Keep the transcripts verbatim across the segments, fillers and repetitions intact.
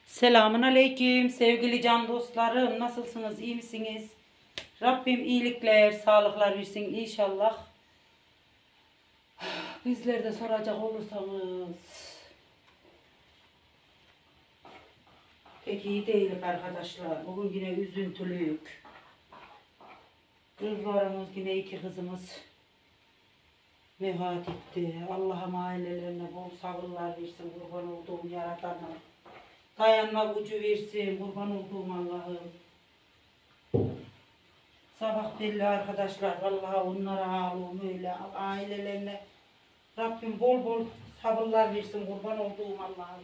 Selamun aleyküm sevgili can dostlarım. Nasılsınız? İyi misiniz? Rabbim iyilikler, sağlıklar versin inşallah. Bizler de soracak olursanız pek iyi değilim arkadaşlar. Bugün yine üzüntülük. Kızlarımız yine iki kızımız vefat etti. Allah'ım ailelerine bol sabırlar versin. Kurban olduğum Yaradan'a dayanma gücü versin. Kurban olduğum Allah'ım. Sabah belli arkadaşlar. Vallahi onlara ağlıyorum öyle. Ailelerine Rabbim bol bol sabırlar versin. Kurban olduğum Allah'ım.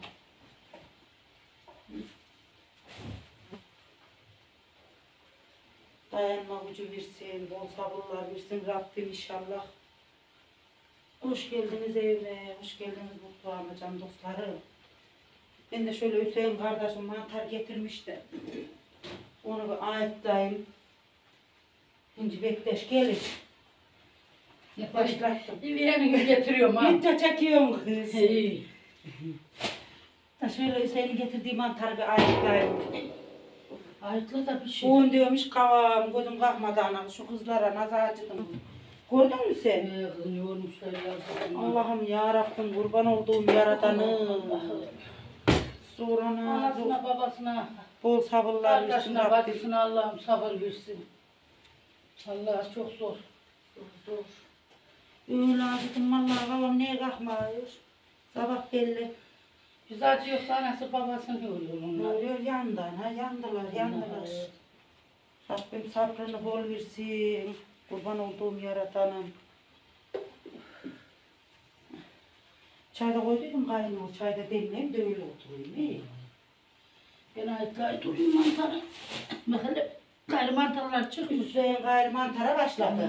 Dayanma gücü versin. Bol sabırlar versin. Rabbim inşallah. Hoş geldiniz evime. Hoş geldiniz mutfağıma can dostlarım. Ben de şöyle Hüseyin kardeşim mantar getirmişti. Onu bir ayıptayım. Şimdi bekleş gelir. Başlattım. Bir yerini getiriyorum ha. Video çekiyorum kız. İyi. Da şöyle Hüseyin'in getirdiği mantarı bir ayıptayım. Ayıtla da bir şey. Bugün diyormuş kavam gözüm kalkmadı ana. Şu kızlara nazar acıdım. Gördün mü sen? Ee, kızını yormuşlar yazdım. Allah'ım ya Rabbim kurban olduğum Yaradan'ım. Sorana Anasına babasına, bol sabırlar versin kardeşine Rabbim. bacısına Allah'ım sabır versin. Allah çok zor. Zor. Öyle acıdım vallahi babam niye kalkmıyor? Sabah belli. Biz acı yoksa anası babasını yoruyor Ne onlar. oluyor yandan ha yandılar yandılar. Rabbim sabrını bol versin. Kurban olduğum Yaradan'ım. Çayda koyduydum kaynıyor. Çayda demleyeyim de öyle oturayım. İyi. Ben ayıtlayı durayım mantarı. Bakalım gayrı mantarlar çıkmış. Hüseyin gayrı mantara başladı.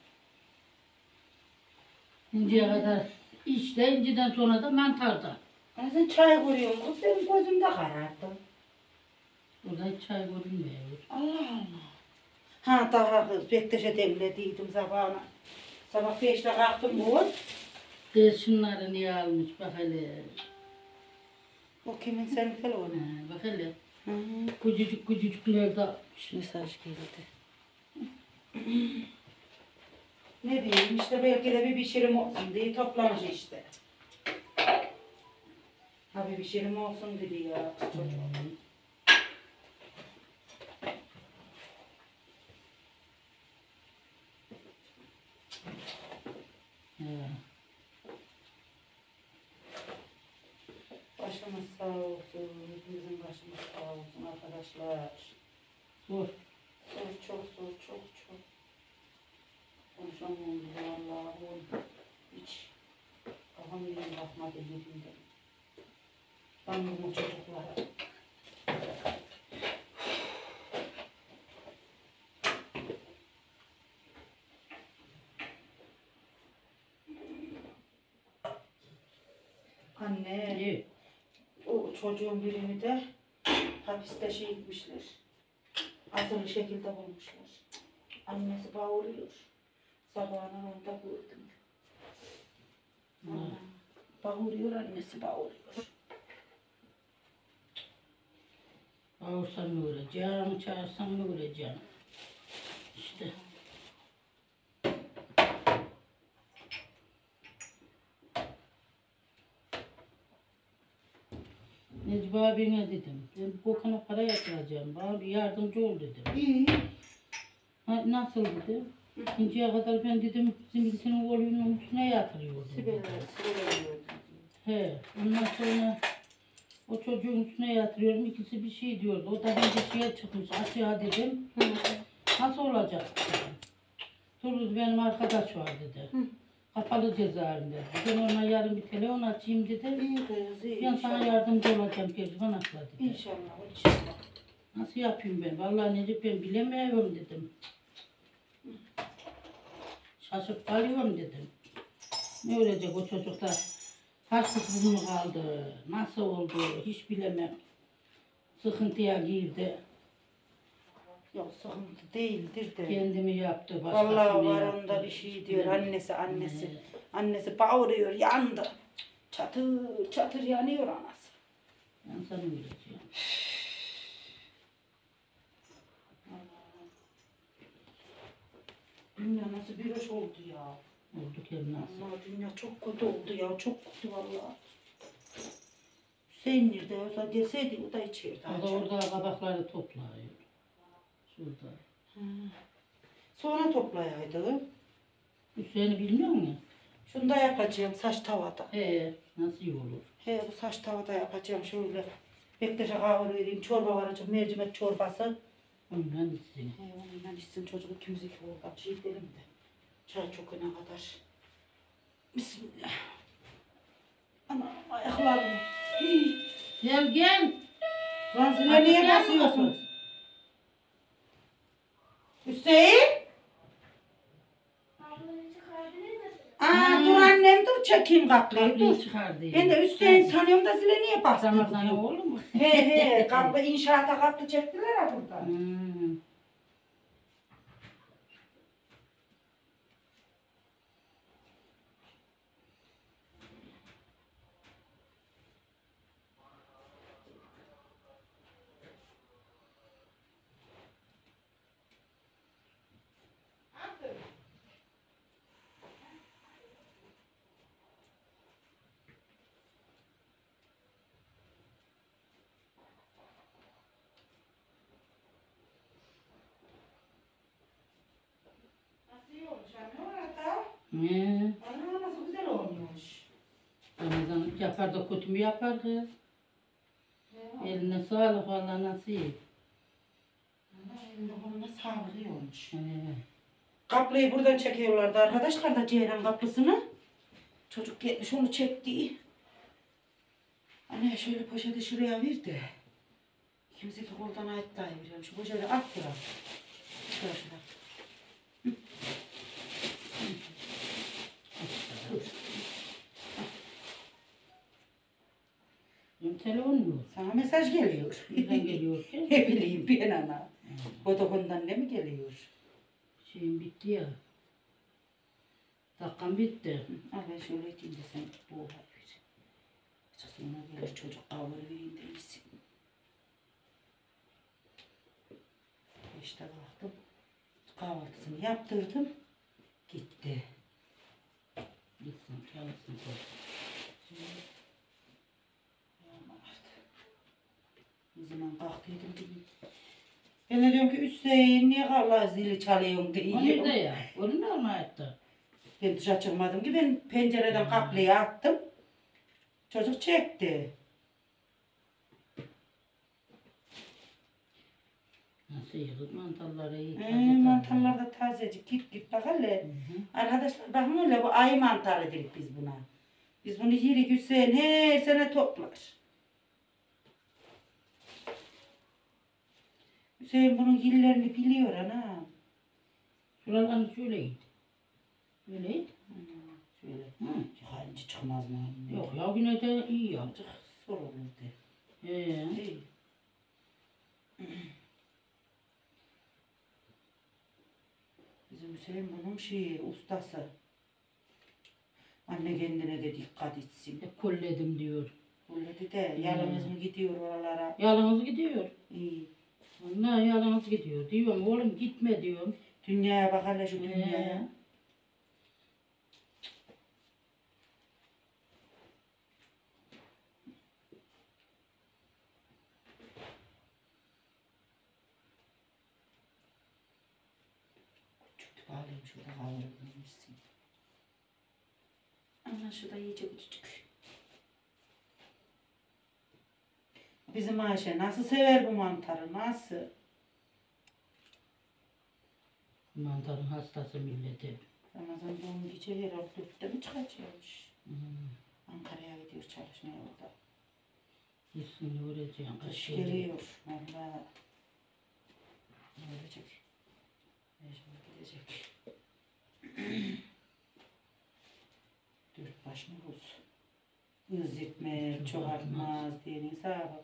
İnceye kadar işte inciden sonra da mantarda. Ben sen çay koyuyorum kız benim gözümde karardı. Burada hiç çay görünmüyor. Allah Allah. Ha daha kız bekleşe demlediydim sabahına. Sabah beşte kalktım bu. De şunları niye almış bak hele. O kimin senin telefonu? Ha, bak hele. Hı hı. Küçücük küçücükler de almış. Mesaj geldi. Ne diyeyim işte belki de bir pişirim olsun diye toplamış işte. Ha bir pişirim olsun dedi ya çocuğum. Ha. Başımız sağ olsun, hepimizin başımız sağ olsun arkadaşlar. Zor. Zor, çok zor, çok çok. Konuşamıyorum bile Allah'ım. Hiç kafam bile bakmadı yerimde. Ben bu çocuklara. Anne, İyi. o çocuğun birini de hapiste şey etmişler. Azılı şekilde bulmuşlar. Annesi bağırıyor. Sabahına onda gördüm. Hmm. Bağırıyor, annesi bağırıyor. Bağırsam ne öleceğim, çağırsam ne öleceğim. İşte. Necip abine dedim. Ben bu kokana para yatıracağım. Bana bir yardımcı ol dedim. İyi. Ha, nasıl dedim. İkinciye kadar ben dedim bizim ikisinin oğlunun üstüne yatırıyor Sibel, dedim. Sibel diyor. He. Ondan sonra o çocuğun üstüne yatırıyorum. İkisi bir şey diyordu. O da bir şeye çıkmış. Açığa dedim. Hı. Nasıl olacak dedim. Dur benim arkadaş var dedi. Hı. Kapalı cezaevinde. Ben ona yarın bir telefon açayım dedi. İyi kız, iyi. Ben sana yardımcı olacağım Kezban abla dedi. İnşallah, inşallah. Nasıl yapayım ben? Vallahi Necip ben bilemiyorum dedim. Şaşıp kalıyorum dedim. Ne ölecek o çocuklar? Harçsız mı kaldı? Nasıl oldu? Hiç bilemem. Sıkıntıya girdi. Yok sıkıntı değildir de. Kendimi yaptı. Vallahi başkasını var yaptı. onda bir şey diyor. Annesi, annesi. Evet. Annesi bağırıyor, yandı. Çatır çatır yanıyor anası. Ben sana öleceğim. Dünya nasıl bir hoş oldu ya. Oldu ki nasıl? Allah dünya çok kötü oldu ya. Çok kötü vallahi. Hüseyin nerede? O da gelseydi o da içeride. O da orada kabakları topluyor. Şurada. Hı. Sonra toplayaydı. Hüseyin'i bilmiyor musun? Şunu da yapacağım saç tavada. He, nasıl iyi olur? He bu saç tavada yapacağım şöyle. Bektaş'a kahve vereyim. Çorba var acaba mercimek çorbası. Ondan içsin. He onunla içsin çocuk ikimiz iki oradan şey edelim de. Çay çokuna kadar. Bismillah. Ana ayaklarım. Hii. Gel gel. Lan zile niye basıyorsunuz? Hüseyin? Aa dur annem dur çekeyim kapıyı dur. Kapıyı çıkardı. Ben de Hüseyin sanıyorum da zile niye bastı? Ramazan oğlu mu? He he kapı inşaata kapı çektiler ya burada. Hmm. Nasıl iyi olmuş anne orada? He. Ana nasıl güzel olmuş. Ramazan yapar da kötü mü yapar kız? He, Eline sağlık valla nasıl iyi. ana eline koluna sağlık iyi olmuş. He. Kaplıyı buradan çekiyorlardı arkadaşlar da Ceyran kaplısını. Çocuk gelmiş onu çekti. Anne şöyle poşeti şuraya ver de. İkimiz iki koldan ait daha veriyorum. Şu poşeti at bırak. Şuraya şuraya. Hı. Dur. Benim telefon mu? Sana mesaj geliyor. Nereden geliyor ki? Ne bileyim ben ana. Vodafone'dan ne mi geliyor? Şeyim bitti ya. Dakikam bitti. Al ben şöyle edeyim de sen bu olay ver. Sonra gelir çocuk kahve vereyim de iyisin. İşte baktım. Kahvaltısını yaptırdım. Gitti. Gitsin çalışsın. Ne zaman kalktıydım dedim. Ben de diyorum ki Hüseyin niye Allah zili çalıyorsun O diye. nerede ya? Görünüyor mu hayatta? Ben dışarı çıkmadım ki ben pencereden kaplıya attım. Çocuk çekti. Nasıl yıkıp mantarları iyi. Ee, taze taze. mantarlar da tazecik git git bak hele. Hı hı. Arkadaşlar bakın öyle bu ayı mantarı dedik biz buna. Biz bunu yerik Hüseyin her sene toplar. Hüseyin bunun yillerini biliyor ana. Şuradan şöyle git. Böyle git. Şöyle. Hı. Yıkayınca çıkmaz mı? Yok ya yine de iyi ya. Azıcık zor olurdu. He. Değil. Bizim Hüseyin bunun şeyi, ustası. Anne kendine de dikkat etsin. Hep kolledim diyor. Öyle de yalnız mı gidiyor oralara? Yalnız gidiyor. İyi. Vallahi yalnız gidiyor. Diyorum oğlum gitme diyorum. Dünyaya bak hele şu He. dünyaya. Küçük bağlayayım şurada kavurulmuşsun. Ama şurada iyice küçük. Bizim Ayşe nasıl sever bu mantarı, nasıl? Mantarın hastası milleti. Ramazan doğum gece herhalde dörtte mi çıkacakmış? Hmm. Ankara'ya gidiyor çalışmaya orada. Gitsin öğreteceğim. Kış geliyor. Valla. Ne olacak? Mecbur gidecek. Dört başına olsun. Hız etme, çoğaltmaz diyenin hesabı.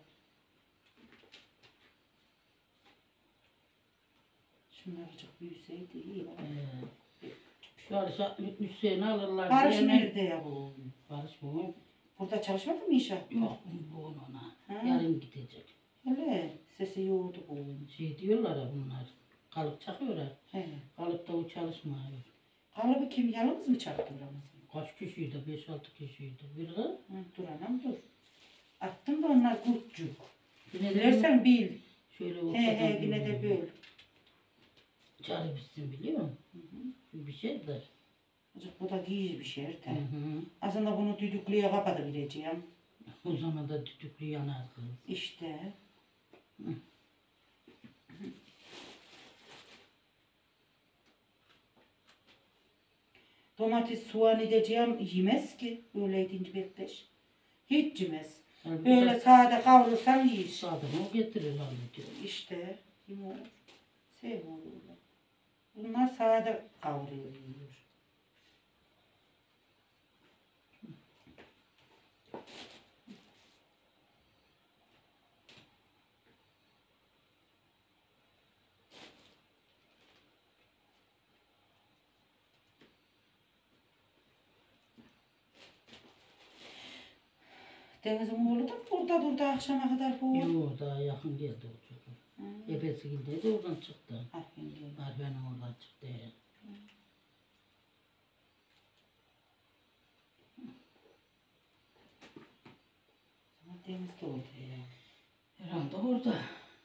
Şunlar azıcık büyüseydi iyi var. Ee, Şöyle Hüseyin'i alırlar. Barış diye hemen- nerede ya bu? Barış bu. Burada çalışmadı mı inşaat? Yok bu ona. Ha. Yarın gidecek. Öyle sesi yoğurdu bu. Şey diyorlar ya bunlar. Kalıp çakıyor ha. He. Kalıpta o çalışmıyor. Kalıbı kim yalnız mı çaktı Ramazan? Kaç kişiydi? Beş altı kişiydi. Bir de Hı, dur anam dur. Attım da onlar kurtçuk. yine de Bilersen bil. şöyle He ortadan he yine de böyle böl. Çarı bitsin biliyor musun? Hı hı. Şu bir şeydir. Azıcık bu da giyiz bir şey. Hı De. hı. Aslında bunu düdüklüye kapatıvereceğim. O zaman da düdüklü yanar kız. İşte. Hı. Domates, soğan edeceğim yemez ki. Öyle edince bekleş. Hiç yemez. Yani Böyle sade kavrulsan yer. sağdan o getirir halbuki. İşte. Yemiyor. Sevmiyorlar. Bunlar sade kavruluyor. yiyor. Deniz'in oğlu da burada durdu akşama kadar bu. Yok daha yakın geldi o çocuk. Hı. Ebesi gildeydi oradan çıktı. Aferin diye. Arife'nin oradan çıktı. Ama Deniz de orada ya. Herhalde orada.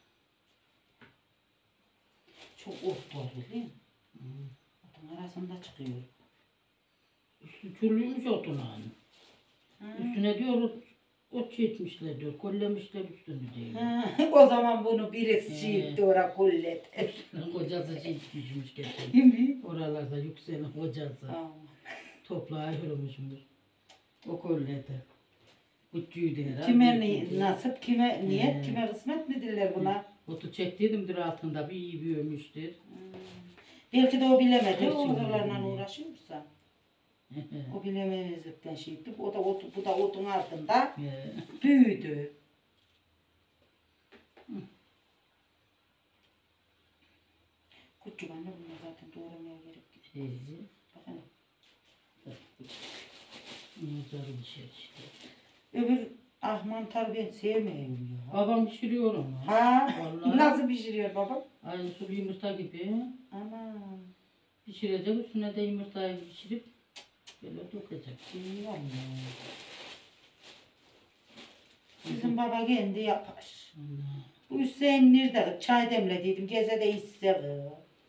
Çok ot dolu değil mi? Hı. Otun arasında çıkıyor. Üstü çürümüş otun hani. Hı. Üstüne diyor ot, ot çekmişler diyor. Kollemişler üstünü diyor. Hı. O zaman bunu birisi He. çiğitti ora kullet. Kocası çekmişmiş geçen. Değil mi? Oralarda yükselen kocası. Aa. Toprağa yürümüşmüş. O kolledi. Uçuydu herhalde. Kime ni- nasip, kime niyet, He. kime kısmet mi diller buna? Otu çektiydim altında bir iyi büyümüştür. Hmm. Belki de o bilemedi. Kesin Oralarla bilemedi. uğraşıyorsa. O bilememezlikten şey etti. O da otu, bu da otun altında Ee, büyüdü. Küçük anne bunlar zaten doğramaya gerek yok. Ezi. Bak hele. Nazarı bir şey işte. Öbür ah mantar ben sevmiyorum ya. Babam pişiriyor onu. Ha? Vallahi. Nasıl pişiriyor babam? Aynı sulu yumurta gibi. Ana. Pişirecek üstüne de yumurtayı pişirip böyle dökecek. Bilmiyorum ya. Bizim baba kendi yapar. Allah. Bu Hüseyin nerede? Çay demlediydim. Geze de içse.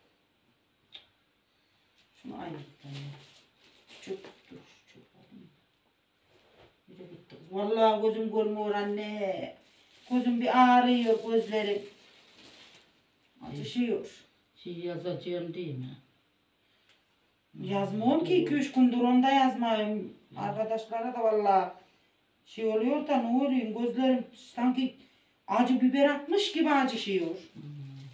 Şunu aynı tane. Çok dur. Çok oldu. Bir de gitti. Vallahi gözüm görmüyor anne. Gözüm bir ağrıyor gözlerim. Acışıyor. Şey yazacağım değil mi? Yazmıyorum ki iki üç gündür onda yazmayayım. Arkadaşlara da vallahi şey oluyor da ne oluyor gözlerim sanki acı biber atmış gibi acışıyor. Hmm.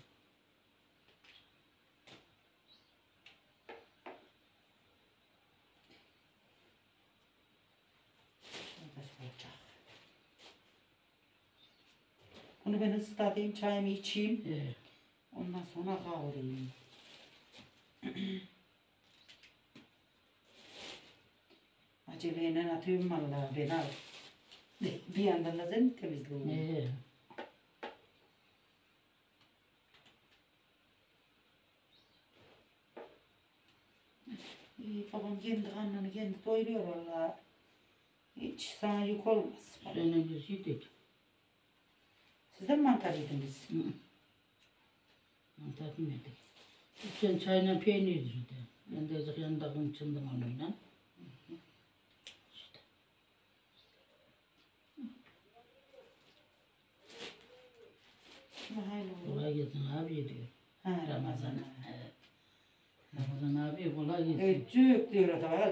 Bunu ben ıslatayım, çayımı içeyim. Evet. Ondan sonra kavurayım. Aceleyle atıyorum vallahi ben al. Bir yandan da seni temizliyorum. Evet. İyi, babam kendi karnını kendi doyuruyor vallahi. Hiç sana yük olmaz. Senin biz yedik. Siz de mi mantar yediniz? Hı. Mantar yemedik. Sen çayla peynir yedi. Ben de azıcık yanında kımçındım onunla. İşte. Hayırlı olsun. Kolay gelsin abi diyor. Ha, Ramazan. Evet. Ramazan abi kolay gelsin. Evet, cük diyor o da var.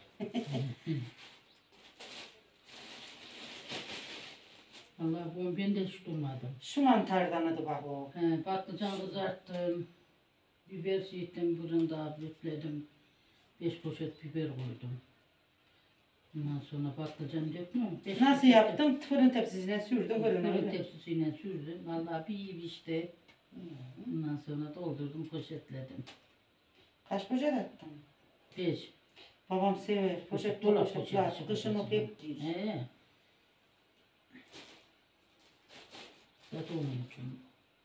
Allah bu ben de hiç durmadım. Şu mantardan adı bak o. He, patlıcan kızarttım. Biber siyettim fırında büyükledim. Beş poşet biber koydum. Ondan sonra patlıcan dökmüyorum. Beş Nasıl poşet- yaptın? Fırın tepsisine sürdün fırına. Fırın öyle. tepsisiyle sürdüm. Vallahi bir iyi pişti. Ondan sonra doldurdum poşetledim. Kaç poşet attın? Beş. Babam sever. Poşet Dolap dolu poşetler. poşeti, Kışın o poşeti. pek değil. He. Zaten onun için.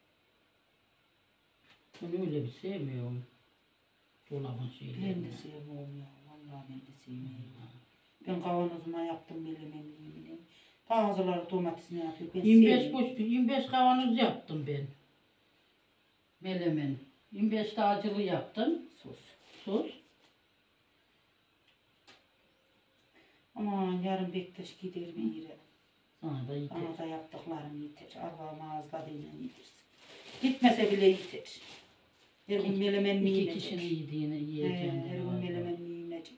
Ben öyle bir sevmiyorum. Dolabın şeylerini. Ben de sevmiyorum ya. Vallahi ben de sevmiyorum. Ben kavanozuma yaptım menemenliğimi. Bazıları domatesini yapıyor. Ben yirmi beş, sevmiyorum. kuş- yirmi beş kavanoz yaptım ben. Melemen. yirmi beş de acılı yaptım. Sos. Sos. Aman yarın Bektaş gider mi yere? Sana da yeter. Bana da yaptıklarım yeter. Allah'ım ağızlarıyla yedirsin. Gitmese bile yeter. Her gün melemen mi İki yiyecek? kişinin yediğini He, yiyeceğim. her gün vallahi. melemen mi yiyecek?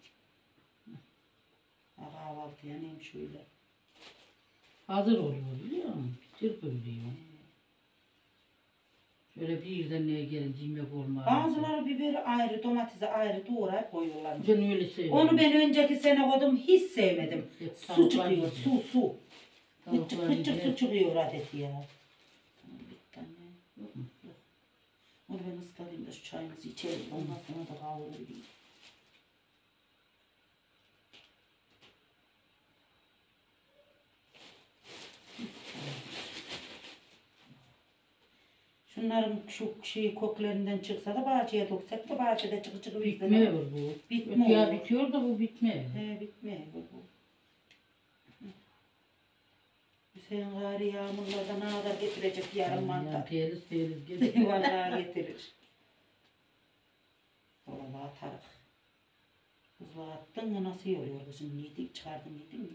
Ha, kahvaltıya neyim şöyle. Hazır oluyor biliyor musun? Çırpınıyor. Şöyle bir yerden neye gelince yemek olmaz. Bazıları biberi ayrı, domatesi ayrı doğrayıp koyuyorlar. Ben öyle seviyorum. Onu ben önceki sene koydum, hiç sevmedim. Hep Su tavuklar çıkıyor, yiyeceğim. su su. Küçük Tavuklar küçük yiyeceğim. su çıkıyor adet ya. Bir tane. Yok mu? Onu ben ıslatayım da şu çayımızı içelim. Ondan sonra da kavurayım. Şunların şu şey koklerinden çıksa da bahçeye döksek de bahçede çıkı çıkı Bitmiyor bu. Bitmiyor. Ya bitiyor da bu bitmiyor. He bitmiyor bu. Hüseyin gari yağmurlardan ne kadar getirecek yarın mantar. Yani teliz teliz gelir. Vallahi getirir. Dolaba atarık. Kızla attın mı nasıl yoruyor kızım? Yedik çıkardın yedin mi?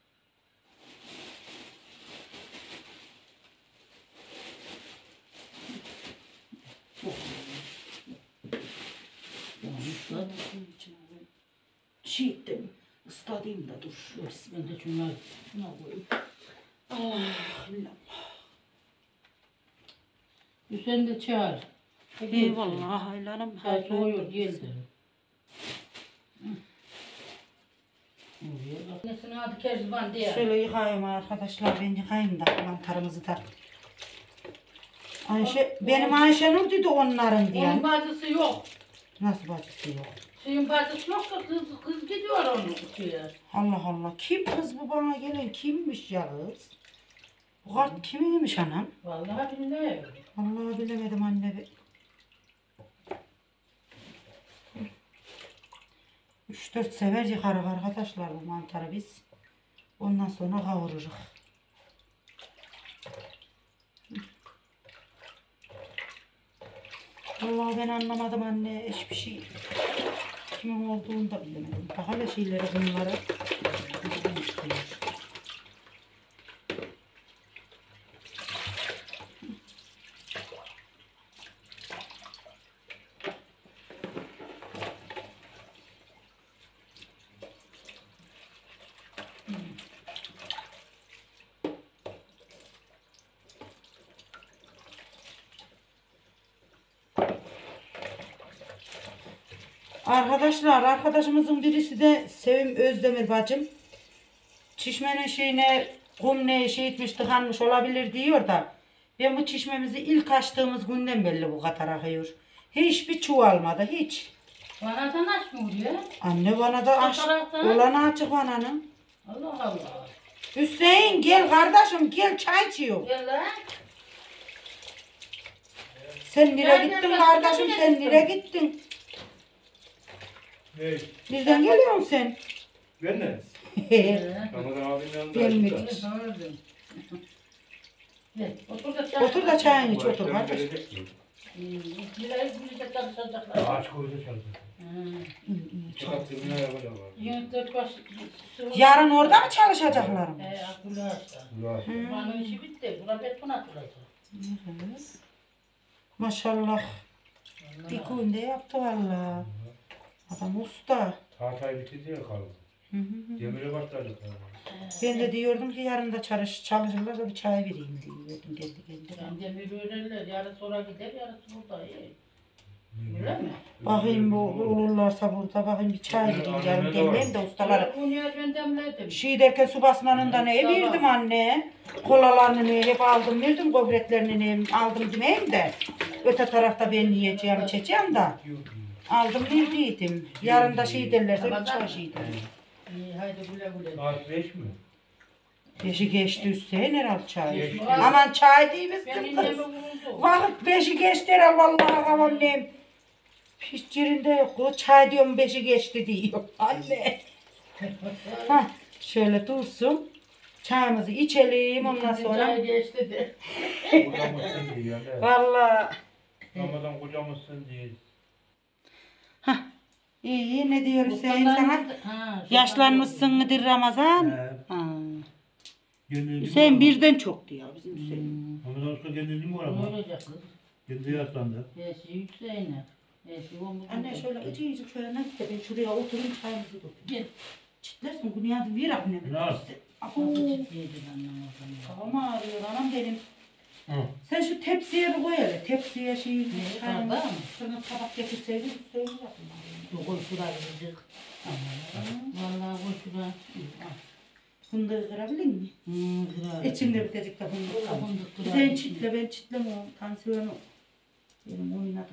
Islat. Çiğittim. Isladayım da dur. Ben de şunları şuna koyayım. Ah, Hüseyin de çağır. eyvallah haylanım. Çay soğuyor geldi. Nesine adı Kerzban diye. Şöyle yıkayayım arkadaşlar. Ben yıkayayım da mantarımızı da. Ayşe, benim Ayşe Nur dedi onların diye. Onun bacısı yok. Nasıl bacısı yok? Suyun bacısı yok da kız, kız gidiyor onun şeye. Allah Allah. Kim kız bu bana gelen? Kimmiş ya kız? Bu kart kiminmiş anam? Vallahi bilmiyorum. Vallahi bilemedim anne. be. Üç dört sefer yıkarız arkadaşlar bu mantarı biz. Ondan sonra kavururuz. Vallahi ben anlamadım anne hiçbir şey. Kimin olduğunu da bilemedim. Bak hele şeyleri bunları. Arkadaşlar, arkadaşımızın birisi de Sevim Özdemir bacım. Çişmenin şeyine kum ne şey etmiş tıkanmış olabilir diyor da ben bu çişmemizi ilk açtığımız günden belli bu kadar akıyor. Hiçbir çuvalmadı hiç. Vanadan aç mı oluyor? Anne bana da aç. Fotoğraftan. Olanı açık vananın. Allah Allah. Hüseyin gel kardeşim gel çay içiyor. Gel lan. Sen nereye Ben gittin de- kardeşim ben de sen gittim. nereye gittin? Hey, Nereden geliyorsun sen? ben ne? Ee, Ramazan abinin yanında. Gelmedi. açtı da. ne gördün? Gel, otur da çay. Otur da çayını iç Bu otur akşam kardeş. gelecek mi? Bilayı birlikte çalışacaklar. Ağaç koydu çaldı. Hı. Çıkarttığımına yapacaklar. Yönetmek baş... Yarın orada mı çalışacaklarmış? He, Abdullah Ağaç'ta. Uğraş. Buranın işi bitti. Bura beton atılacak. Maşallah. Bir günde yaptı valla. Adam usta. Tahtayı bitirdi ya kaldı. Hı hı hı. Demire başladık. Ben de diyordum ki yarın da çalış, çalışırlar da bir çay vereyim diyordum kendi kendime. Yani demir böyleler. Yarın sonra gider, yarın burada. iyi. Öyle mi? Bakayım bu olurlarsa burada bakayım bir çay vereyim yarın demleyeyim de ustalara. Bu niye ben demledim? Şey derken su basmanında ne Tamam. verdim anne? Kolalarını ne hep aldım verdim, gofretlerini ne aldım demeyeyim de. Öte tarafta ben yiyeceğim içeceğim da. Aldım verdiydim. Yarın da şey derlerse bir çay şey derim. İyi, haydi güle güle. Saat beş mi? Beşi geçti Hüseyin herhalde çay. Geçti. Aman çay değil misin Ben kız? inneme vuruldu. Vakit beşi geçti herhalde vallahi kavam neyim. Hiç yerinde yok. O çay diyorum beşi geçti diyor. Anne. Hah, şöyle dursun. Çayımızı içelim ondan sonra. Çay geçti de. Kocamızsın diye yani. Vallahi. Ramazan kocamızsın diye. İyi ne diyor Hüseyin sana? Ha, Yaşlanmışsın mıdır Ramazan? He. Ha. Kendini Hüseyin birden çok diyor bizim Hüseyin. Ramazan usta kendini mi var Ne ama? olacak kız? Kendi yaşlandı. Eski yükseğine. Eski omuz. Anne şöyle ıcı ıcı şöyle ne ben şuraya oturayım çayımızı dökeyim. Gel. Çitlersin bunu yardım ver anne. Ne al? Abu. Nasıl çiftliydin anlamadım. Kafam ağrıyor anam benim. Hı. Sen şu tepsiye bir koy hele. Tepsiye şeyi. Ne, çayımı- bardağı mı? Şuna tabak getirseydin Hüseyin yapın. Yok koy şuraya gidecek. Vallahi koy şuraya. Fındığı kırabilir mi? Hmm, kırar. İçinde bitecek de fındık kalmış. Fındık kırar. Hüseyin çitle ben çitlemiyorum. Tansiyonu. Benim oynadı.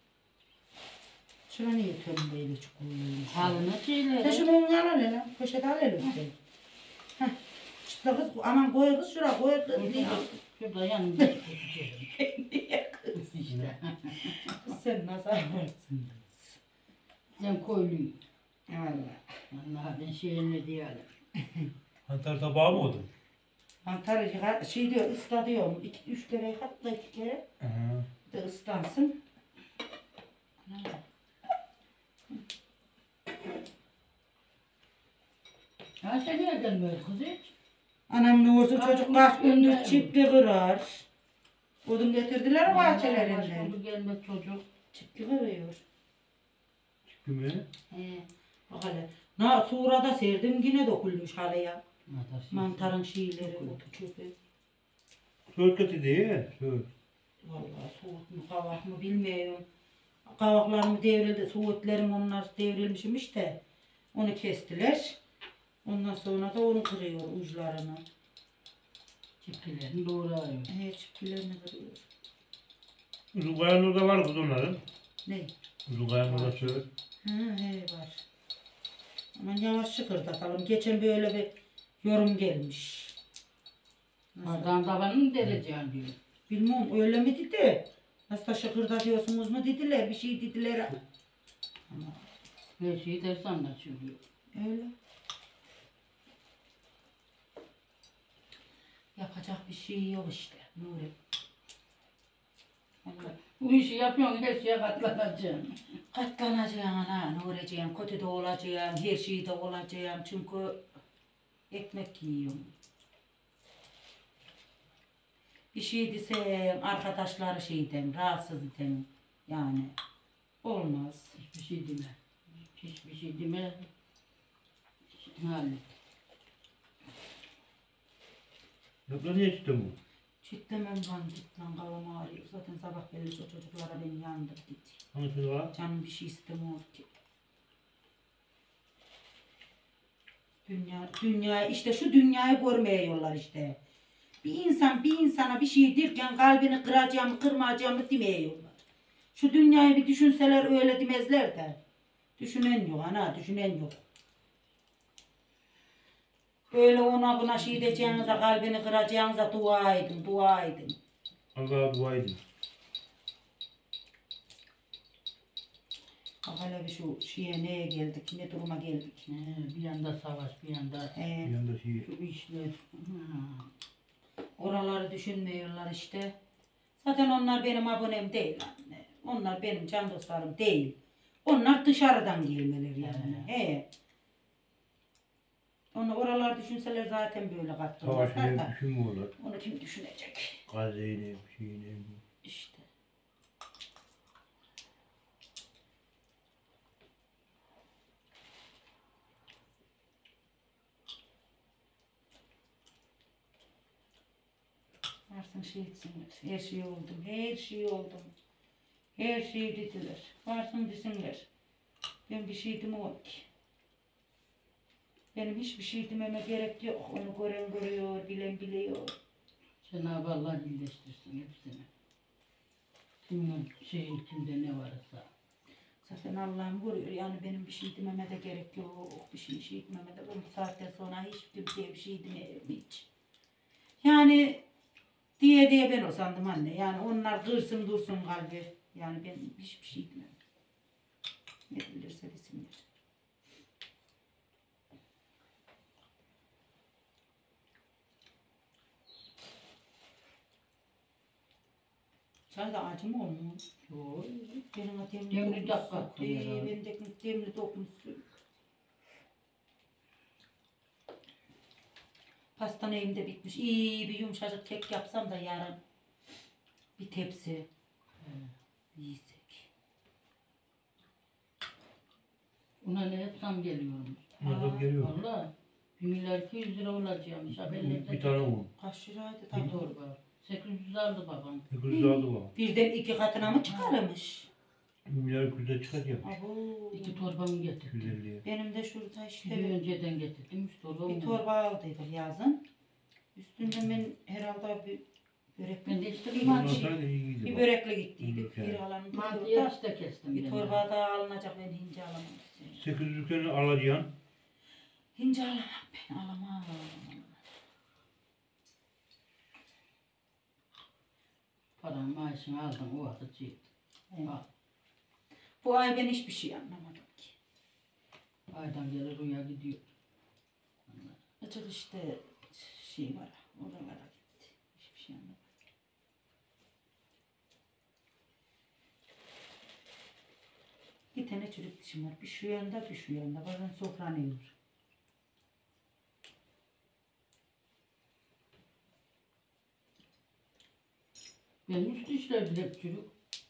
Şuna niye tömü böyle çukurluyormuş? Halını şeyler. Sen şunu onu al hele. Poşete al hele Hüseyin. Heh. Çitle kız. Aman koy kız şuraya koy kız. Niye? Şurada yanında geçelim. Niye kız? İşte. Kız sen nasıl anlarsın? Sen koyluyum. Valla. Vallahi ben şeyini diyelim. Hantar tabağı mı oldu? Mantarı yıka- şey diyor ısla diyorum. İki, üç kere yıkat da iki kere Hı. de ıslansın. Ha sen niye gelmiyorsun kız hiç? Anam ne olsun Ay, çocuk kaç gündür gönderdim. çipli kırar. Odun getirdiler Vallahi bahçelerinden. başka bir gelmek çocuk. Çipli kırıyor. Çıktı mı? He. Bak hele. Na sonra da serdim yine dökülmüş halıya. Mantar Mantarın şeyleri, otu çöpü. Söz kötü değil. Söz. Vallahi soğuk mu kavak mı bilmiyorum. Kavaklarım devrildi, soğutlarım onlar devrilmişmiş de onu kestiler. Ondan sonra da onu kırıyor uçlarını. çiftlerini doğrayıyor. He çiftlerini kırıyor. Uzun orada var kız onların. Ne? Uzun orada söz. Hı he var. Aman yavaş şıkırdatalım. Geçen böyle bir yorum gelmiş. Nasıl? Adam tabanı mı dereceğim diyor. Bilmem öyle mi dedi? Nasıl da şıkırdatıyorsunuz mu dediler, bir şey dediler. Ama Her şeyi ders anlatıyor diyor. öyle. Yapacak bir şey yok işte Nuri. Vallahi Bu işi yapıyorsun her şeye katlanacaksın. katlanacağım ana Nuri'ciğim, kötü de olacağım, her şeyde olacağım çünkü ekmek yiyorum. Bir şey desem arkadaşları şey dem, rahatsız dem yani olmaz. Hiçbir şey deme. Hiçbir şey deme. Hallet. Yapla niye çıktı bu? Çitlemem lan git lan kafam ağrıyor. Zaten sabah belli o çocuklara beni yandır git. Hangisi var? Canım bir şey istemiyor ki. Dünya, dünya işte şu dünyayı görmeye yollar işte. Bir insan bir insana bir şey derken kalbini kıracağım kırmayacağım demeye yollar. Şu dünyayı bir düşünseler öyle demezler de. Düşünen yok ana düşünen yok. Öyle ona buna şey diyeceğinize kalbini kıracağınıza dua edin dua edin. Allah'a dua edin. Bak hele bir şu şeye neye geldik ne duruma geldik. Ee, bir yanda savaş, bir yanda Ee, Bir yanda şey. şu işler. Ha. oraları düşünmüyorlar işte. Zaten onlar benim abonem değil anne. Onlar benim can dostlarım değil. Onlar dışarıdan gelmeler yani. He. Onu oralar düşünseler zaten böyle kattı. Savaş ne düşünmüyorlar. Onu kim düşünecek? Gazze'yle şeyine. İşte. Varsın şey etsinler. Her şey oldum. Her şey oldum. Her şey dediler. Varsın desinler. Ben bir şey demiyorum ki. Benim hiçbir şey dememe gerek yok. Onu gören görüyor, bilen biliyor. Cenab-ı Allah iyileştirsin hepsini. Kimin şeyin kimde ne varsa. Zaten Allah'ım görüyor. Yani benim bir şey dememe de gerek yok. Bir şey şey dememe de bu saatten sonra hiç kimseye bir şey demiyorum hiç. Yani diye diye ben o sandım anne. Yani onlar kırsın dursun kalbi. Yani ben hiçbir şey demem. Ne bilirse desinler. Çay da acı mı olmuş? Yok. Benim o demli Demli dokunmuşsun. dakika Ee, herhalde. benim de demli dokunmuşsun. Pastaneyim de bitmiş. İyi bir yumuşacık kek yapsam da yarın. Bir tepsi. Yiyecek. Ona ne yapsam geliyorum. Nasıl geliyor? Valla. Bir milyar iki yüz lira olacakmış. Haberlerde. Bir tane un. Kaç liraydı Bir tabii. torba. sekiz yüz aldı babam. sekiz aldı var. Birden iki katına mı çıkarmış? Bir milyar küze çıkacak. Abo. İki torbamı yüz getirdim. elliye. Benim de şurada Bir işte gün önceden getirdim. Üç torba bir un. torba aldıydık yazın. Üstünde ben herhalde bir börek Ben de işte bir, bir Ondan mantı, sonra da iyi gidiyor. bir börekle gittiydik. Hı, Bir evet. alanın mantıya bir, işte kestim. bir ben torba daha alınacak ben hince alamam. sekiz yüzlüklerini alacaksın. Hince alamam ben alamam. Paranın maaşını aldım o vakit yedi. Evet. Al. Bu ay ben hiçbir şey anlamadım ki. Aydan gelir rüya gidiyor. Açık işte şey var oralara gitti. Hiçbir şey anlamadım. Bir tane çürük dişim var. Bir şu yanda bir şu yanda. Bazen sofranı yiyor. Benim üst dişler bile hep çürük.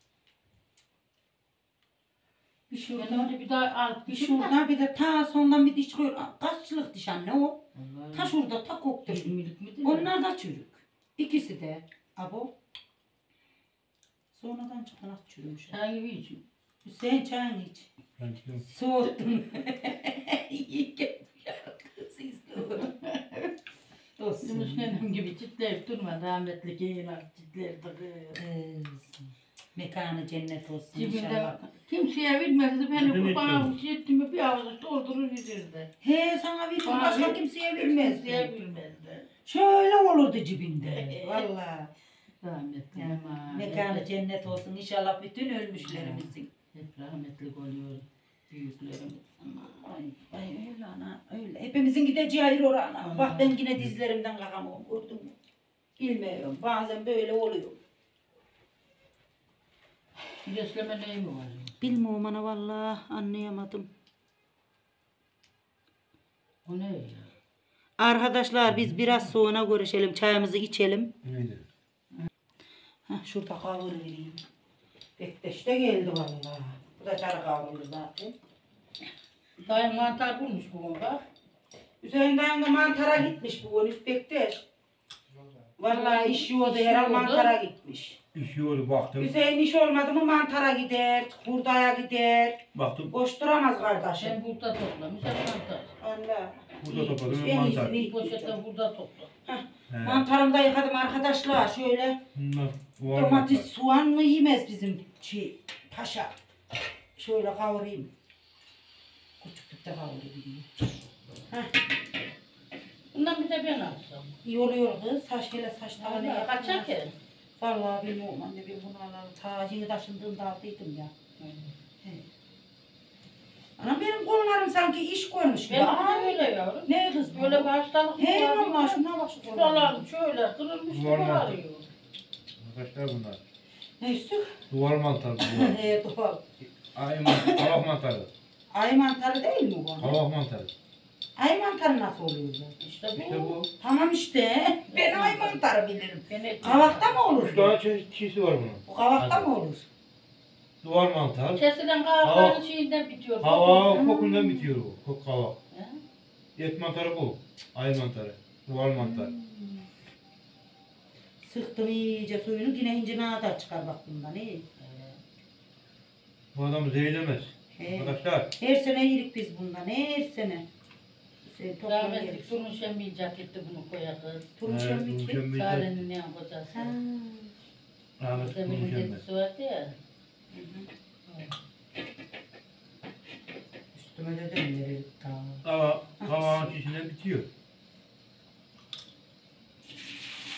Bir Ben şuradan, önce bir daha alt bir dişim var. şuradan bir de ta sondan bir diş çıkıyor. Aa, kaççılık diş anne o? Vallahi Ta şurada ta koktu. yirmilik midir? Onlar da çürük. İkisi de. Abo. Sonradan çıkan at çürümüş. Sen gibi için. Hüseyin çayını iç. Ben diyorum, Soğuttum. İyi ki kız izliyorum. Olsun. Yunus nenem gibi çitleyip durma. Rahmetli geyler çitlerdi. Kız. Mekanı cennet olsun Cibinde inşallah. kimseye bilmezdi. Beni Neden bu bana etmedin? bir şey etti mi bir avuç doldurur verirdi. He sana bir Bana başka bir- kimseye Kimseye bilmezdi. bilmezdi. Şöyle olurdu cibinde. Vallahi. Rahmetli Yani, ama. mekanı hep, cennet olsun inşallah bütün ölmüşlerimizin. hep rahmetli oluyor. Büyüklerimiz. Ama Ay, ay öyle ana öyle. Hepimizin gideceği ayrı orana. Vallahi. Bak ben yine dizlerimden kalkamam gördün mü? Bilmiyorum. Bazen böyle oluyor. bir besleme neyi mi var? Bilmiyorum ana vallahi anlayamadım. O ne ya? Arkadaşlar biz biraz sonra görüşelim. Çayımızı içelim. neydi? Heh, şurada kavur vereyim. Bektaş da geldi vallahi. Bu da çarı kavurdu zaten. Dayım mantar bulmuş bugün bak. Hüseyin dayım da mantara gitmiş bu gün Bektaş. Vallahi iş yoğdu İş herhalde yoğdu. mantara gitmiş. İş yolu baktım. Hüseyin iş olmadı mı mantara gider, hurdaya gider. Baktım Boş duramaz kardeşim. Sen burada toplamış hep mantar. Allah. burada topladım En mantar. iyisini Bir poşette burada topla. He. Mantarımı da yıkadım arkadaşlar. Şöyle Bunlar var domates, mantar. soğan mı yemez bizim şey, paşa. Şöyle kavurayım. Küçüklükte kavurayım. Bundan bir de ben alsam. İyi oluyor kız. Saç hele saçlarını Vallahi yakmaz. kaçak ya. Vallahi bilmiyorum anne ben bunu alalım. Ta yeni taşındığımda aldıydım ya. He. Anam benim kollarım sanki iş koymuş gibi. Benim Aa, de öyle yavrum. ne kız bu? Böyle bir hastalık He var. vallahi şuna bak şu kollarım. Şuralarım şöyle kırılmış gibi Duvar mantar. ağrıyor. Arkadaşlar bunlar. Ne üstü? Duvar mantarı. Duvar. He doğal. Ay mantarı. Kavak mantarı. Ay mantarı değil mi bu? Kavak mantarı. Ay mantarı nasıl oluyor zaten? İşte bu. İşte bu. Tamam işte. Ben ay mantarı bilirim. Ben et- Kavakta mı olur? Üç tane çeşit çeşidi var bunun. Bu kavakta Hadi. mı olur? Duvar mantarı. Kesilen kavakların şeyinden bitiyor. Kavak kokundan bitiyor bu. Kok kavak. He? Et mantarı bu. Ay mantarı. Duvar mantarı. Sıktım iyice suyunu yine ince nadar çıkar bak bundan iyi. Bu adamı zehirlemez. He. Arkadaşlar. Her sene yedik biz bundan her sene. Şey, toplam Rahmetli yedik. Turmuş emmi caketti bunu koyar kız. Turmuş He, emmi Turmuş ki. emmi de- Sarenin yan kocası. Ha. Rahmetli Demir'in Turmuş emmi. dedisi vardı ya. Hı hı. Üstüme dedim verelim ta. Kava, kavağın içinden bitiyor.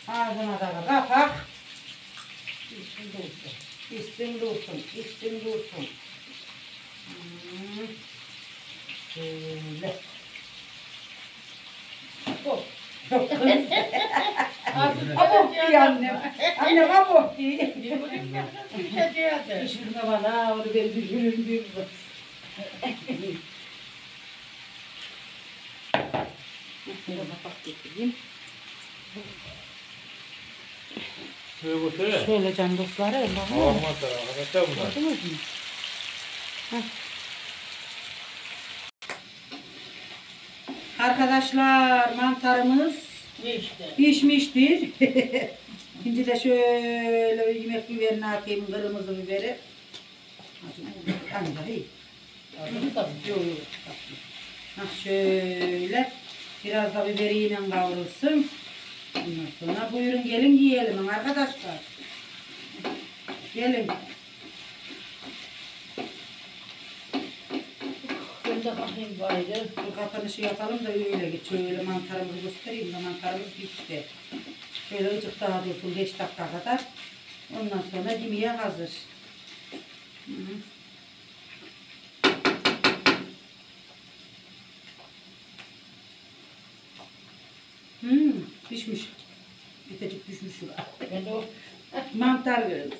Ağzına da kapak. İçsin dursun, içsin dursun. Hmm. Şöyle. Hop. Yok kız. Abok diye annem. Annem abok diye. Düşürme bana, onu ben düşürürüm diyor kız. Şöyle kapak getireyim. Şöyle götüre. Şöyle can dostları. Hava mantarı arkadaşlar bunlar. Gördünüz mü? Heh. Arkadaşlar mantarımız İşte. pişmiştir. Şimdi de şöyle bir yemek biberini atayım, kırmızı biberi. Anca iyi. Adını da Yok yok. Hah, şöyle biraz da biberiyle kavrulsun. Ondan sonra buyurun gelin yiyelim arkadaşlar. Gelin. Ben de bakayım gayrı. Bu kapanışı yapalım da öyle git. Şöyle mantarımızı göstereyim de mantarımız pişti. Şöyle ıcık daha dursun beş dakika kadar. Ondan sonra yemeğe hazır. Hı -hı. Hmm, pişmiş. Bitecik düşmüş şuraya. Ben de o Mantar veririz.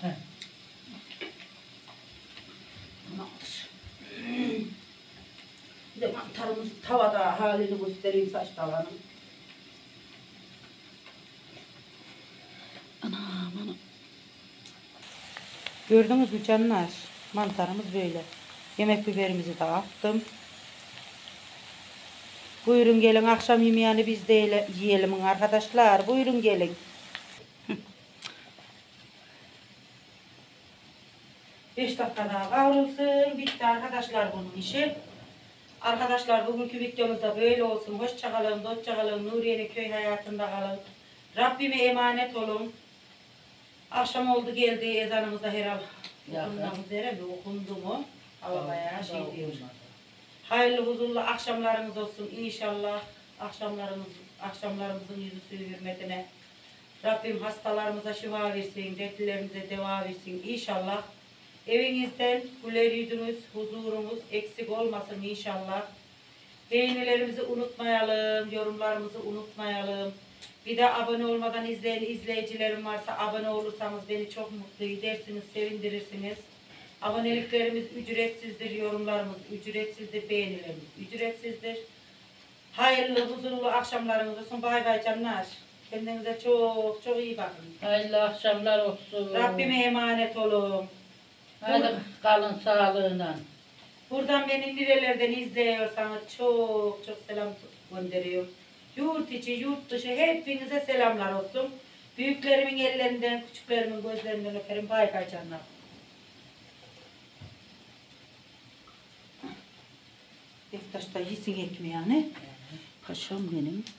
Mantar. Bir de mantarımız tavada halini göstereyim saç tavanın. Anam anam. Gördünüz mü canlar? Mantarımız böyle. Yemek biberimizi de attım. Buyurun gelin akşam yemeğini biz de yiyelim arkadaşlar. Buyurun gelin. beş dakika daha kavrulsun. Bitti arkadaşlar bunun işi. Arkadaşlar bugünkü videomuzda böyle olsun. Hoşça kalın, dostça kalın. Nuriye'nin köy hayatında kalın. Rabbime emanet olun. Akşam oldu geldi ezanımız da herhalde. Okunmak üzere mi? Okundu mu? Hava bayağı şey diyor. Hayırlı huzurlu akşamlarımız olsun inşallah. Akşamlarımız, akşamlarımızın yüzü suyu hürmetine. Rabbim hastalarımıza şifa versin, dertlerimize deva versin inşallah. Evinizden güler yüzünüz, huzurumuz eksik olmasın inşallah. Beğenilerimizi unutmayalım, yorumlarımızı unutmayalım. Bir de abone olmadan izleyen izleyicilerim varsa abone olursanız beni çok mutlu edersiniz, sevindirirsiniz. Aboneliklerimiz ücretsizdir, yorumlarımız ücretsizdir, beğenilerimiz ücretsizdir. Hayırlı, huzurlu akşamlarınız olsun. Bay bay canlar. Kendinize çok çok iyi bakın. hayırlı akşamlar olsun. Rabbime emanet olun. Hadi kalın sağlığına. Buradan beni nerelerden izliyorsanız çok çok selam gönderiyorum. Yurt içi, yurt dışı hepinize selamlar olsun. Büyüklerimin ellerinden, küçüklerimin gözlerinden öperim. Bay bay canlar. Bektaş da yesin ekmeğini. Paşam benim.